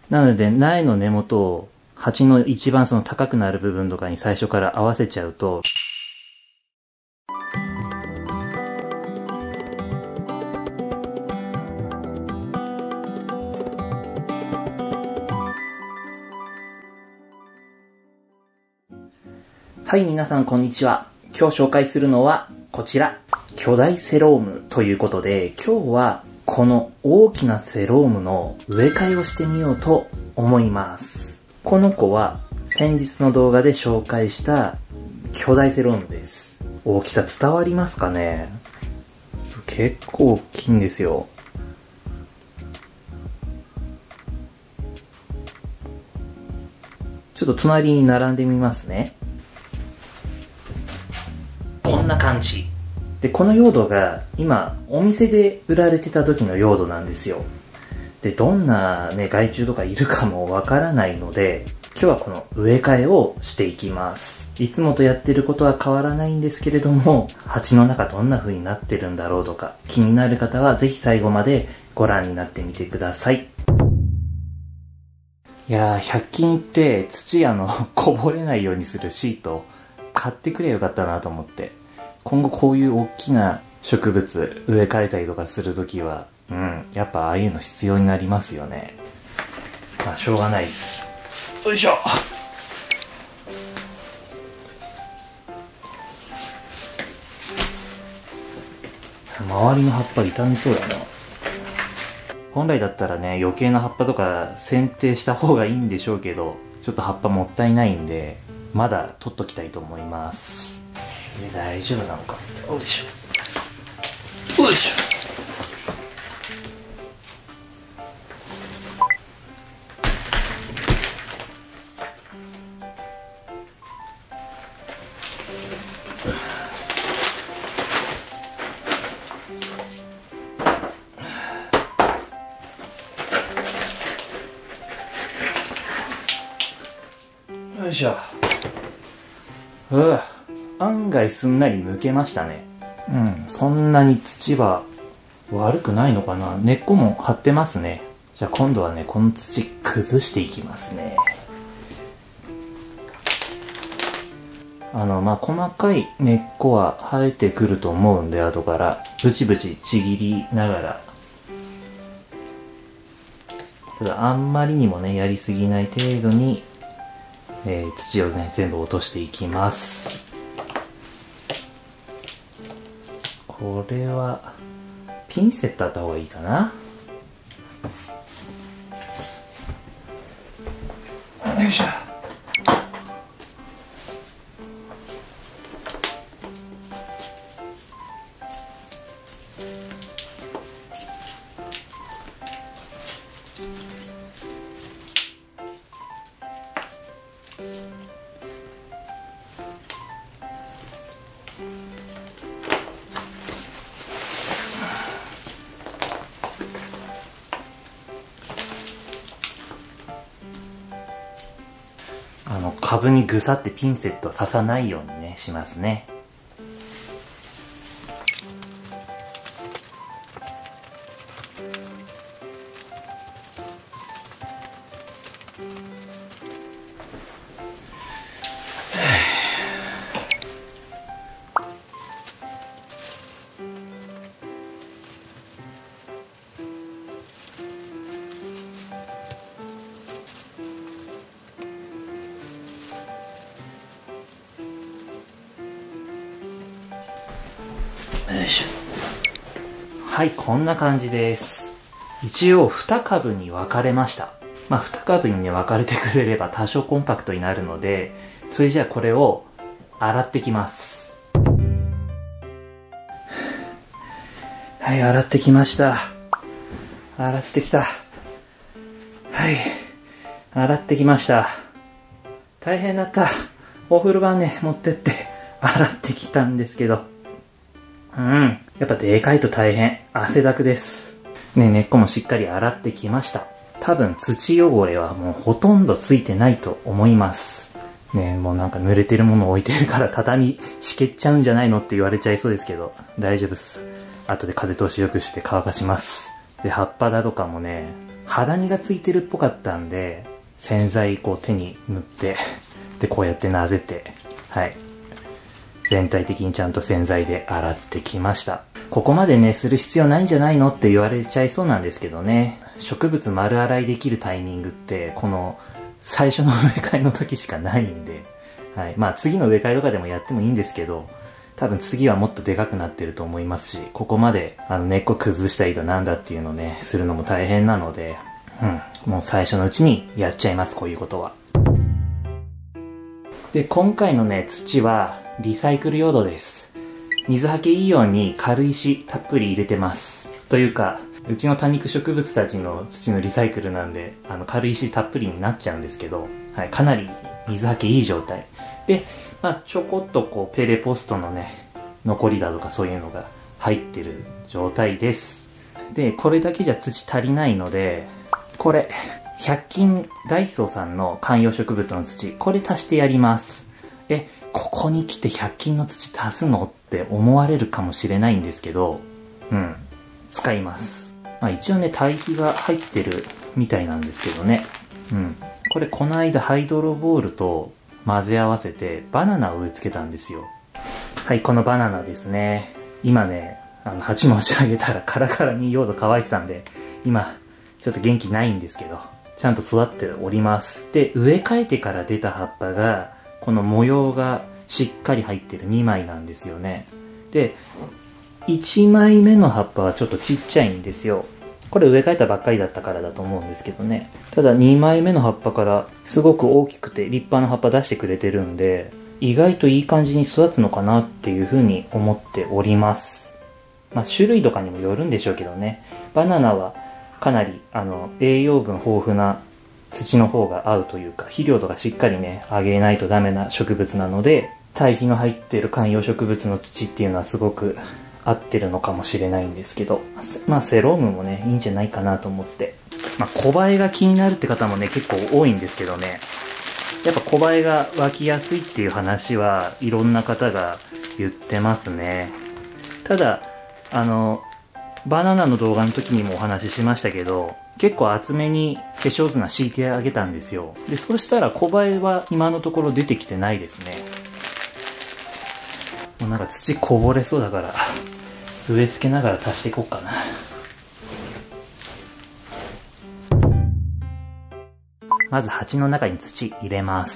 なので苗の根元を鉢の一番その高くなる部分とかに最初から合わせちゃうと、はい、皆さんこんにちは。今日紹介するのはこちら、巨大セロームということで、今日はこの大きなセロームの植え替えをしてみようと思います。この子は先日の動画で紹介した巨大セロームです。大きさ伝わりますかね？結構大きいんですよ。ちょっと隣に並んでみますね。こんな感じで、この用土が今お店で売られてた時の用土なんですよ。で、どんなね害虫とかいるかもわからないので、今日はこの植え替えをしていきます。いつもとやってることは変わらないんですけれども、鉢の中どんな風になってるんだろうとか気になる方はぜひ最後までご覧になってみてください。いやー、100均行って土こぼれないようにするシート買ってくれよかったなと思って、今後こういう大きな植物植え替えたりとかするときは、やっぱああいうの必要になりますよね。まあしょうがないです。よいしょ。周りの葉っぱ傷みそうだな。本来だったらね、余計な葉っぱとか剪定した方がいいんでしょうけど、ちょっと葉っぱもったいないんで、まだ取っときたいと思います。大丈夫なのか。よいしょ。よいしょ。よいしょ。案外すんなり抜けましたね。そんなに土は悪くないのかな。根っこも張ってますね。じゃあ今度はね、この土崩していきますね。細かい根っこは生えてくると思うんで、後からブチブチちぎりながら、ただあんまりにもねやりすぎない程度に、土をね全部落としていきます。これはピンセットあった方がいいかな。よいしょ。株にぐさってピンセット刺さないようにねしますね。よいしょ。はい、こんな感じです。一応2株に分かれました。2株にね分かれてくれれば多少コンパクトになるので、それじゃあこれを洗ってきます。はい、洗ってきました。洗ってきた。はい、洗ってきました。大変だった。お風呂場ね持ってって洗ってきたんですけど、やっぱでかいと大変。汗だくです。ね、根っこもしっかり洗ってきました。多分土汚れはもうほとんどついてないと思います。ね、もうなんか濡れてるもの置いてるから畳しけっちゃうんじゃないのって言われちゃいそうですけど、大丈夫っす。後で風通しよくして乾かします。で、葉っぱだとかもね、 肌にがついてるっぽかったんで、洗剤こう手に塗って、で、こうやってなぜて、はい。全体的にちゃんと洗剤で洗ってきました。ここまでね、する必要ないんじゃないのって言われちゃいそうなんですけどね。植物丸洗いできるタイミングって、この最初の植え替えの時しかないんで、はい。まあ次の植え替えとかでもやってもいいんですけど、多分次はもっとでかくなってると思いますし、ここまで根っこ崩したりだなんだっていうのをね、するのも大変なので、もう最初のうちにやっちゃいます、こういうことは。で、今回のね、土はリサイクル用土です。水はけいいように軽石たっぷり入れてます。というか、うちの多肉植物たちの土のリサイクルなんで、軽石たっぷりになっちゃうんですけど、はい、かなり水はけいい状態。で、まあ、ちょこっとこう、ペレポストのね、残りだとかそういうのが入ってる状態です。で、これだけじゃ土足りないので、これ、100均ダイソーさんの観葉植物の土、これ足してやります。ここに来て100均の土足すのって思われるかもしれないんですけど、使います。まあ一応ね、堆肥が入ってるみたいなんですけどね。これこの間ハイドロボールと混ぜ合わせてバナナを植え付けたんですよ。はい、このバナナですね。今ね、鉢持ち上げたらカラカラに用土乾いてたんで、今、ちょっと元気ないんですけど、ちゃんと育っております。で、植え替えてから出た葉っぱが、この模様がしっかり入ってる2枚なんですよね。で、1枚目の葉っぱはちょっとちっちゃいんですよ。これ植え替えたばっかりだったからだと思うんですけどね。ただ2枚目の葉っぱからすごく大きくて立派な葉っぱ出してくれてるんで、意外といい感じに育つのかなっていうふうに思っております。まあ種類とかにもよるんでしょうけどね。バナナはかなり栄養分豊富な土の方が合うというか、肥料とかしっかりね、あげないとダメな植物なので、堆肥の入っている観葉植物の土っていうのはすごく合ってるのかもしれないんですけど、まあセロームもね、いいんじゃないかなと思って。まあ小映えが気になるって方もね、結構多いんですけどね、やっぱ小映えが湧きやすいっていう話はいろんな方が言ってますね。ただ、バナナの動画の時にもお話ししましたけど、結構厚めに化粧砂敷いてあげたんですよ。で、そしたら小映えは今のところ出てきてないですね。もうなんか土こぼれそうだから、植え付けながら足していこうかな。まず鉢の中に土入れます。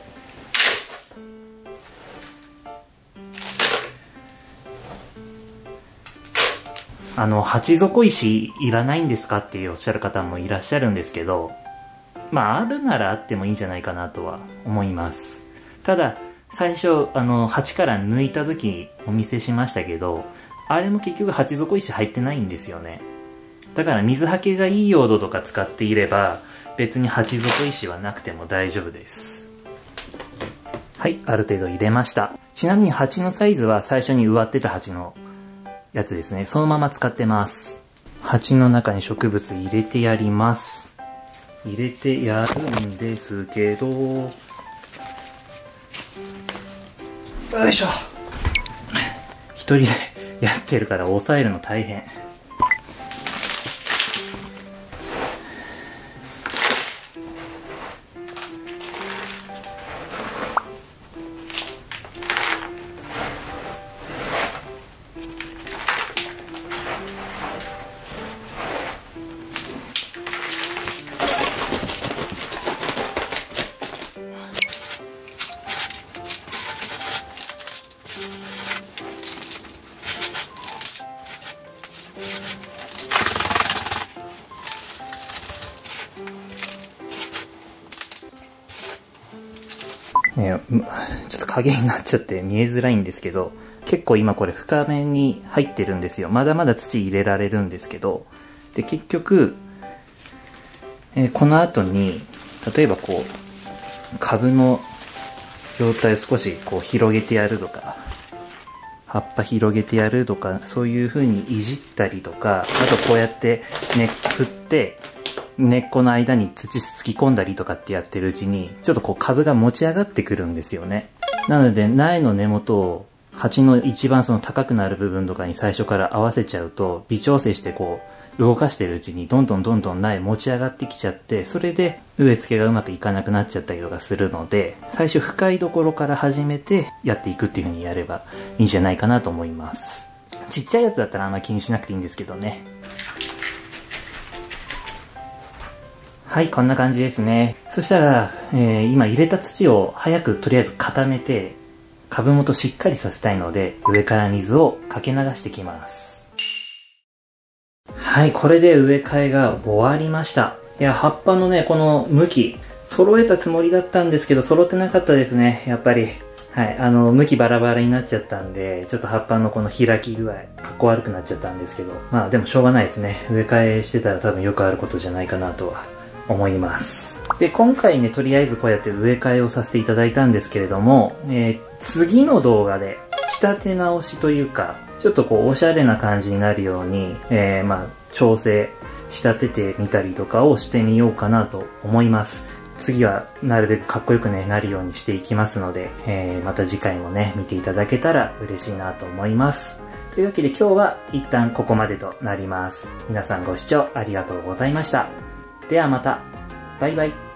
鉢底石いらないんですかっておっしゃる方もいらっしゃるんですけど、まああるならあってもいいんじゃないかなとは思います。ただ、最初、鉢から抜いた時お見せしましたけど、あれも結局鉢底石入ってないんですよね。だから水はけがいい用土とか使っていれば、別に鉢底石はなくても大丈夫です。はい、ある程度入れました。ちなみに鉢のサイズは最初に植わってた鉢のやつですね。そのまま使ってます。鉢の中に植物入れてやります。入れてやるんですけど、よいしょ。一人でやってるから抑えるの大変。ちょっと影になっちゃって見えづらいんですけど、結構今これ深めに入ってるんですよ。まだまだ土入れられるんですけど、で結局、この後に例えばこう株の状態を少しこう広げてやるとか、葉っぱ広げてやるとか、そういう風にいじったりとか、あとこうやって振って根っこの間に土突き込んだりとかってやってるうちに、ちょっとこう株が持ち上がってくるんですよね。なので苗の根元を鉢の一番その高くなる部分とかに最初から合わせちゃうと、微調整してこう動かしてるうちにどんどん苗持ち上がってきちゃって、それで植え付けがうまくいかなくなっちゃったりとかするので、最初深いところから始めてやっていくっていう風にやればいいんじゃないかなと思います。ちっちゃいやつだったらあんま気にしなくていいんですけどね。はい、こんな感じですね。そしたら、今入れた土を早くとりあえず固めて、株元しっかりさせたいので、上から水をかけ流してきます。はい、これで植え替えが終わりました。いや、葉っぱのね、この向き、揃えたつもりだったんですけど、揃ってなかったですね、やっぱり。はい、向きバラバラになっちゃったんで、ちょっと葉っぱのこの開き具合、かっこ悪くなっちゃったんですけど、まあでもしょうがないですね。植え替えしてたら多分よくあることじゃないかなとは思います。で、今回ね、とりあえずこうやって植え替えをさせていただいたんですけれども、次の動画で仕立て直しというか、ちょっとこうおしゃれな感じになるように、調整、仕立ててみたりとかをしてみようかなと思います。次はなるべくかっこよくね、なるようにしていきますので、また次回もね、見ていただけたら嬉しいなと思います。というわけで今日は一旦ここまでとなります。皆さんご視聴ありがとうございました。ではまた。バイバイ。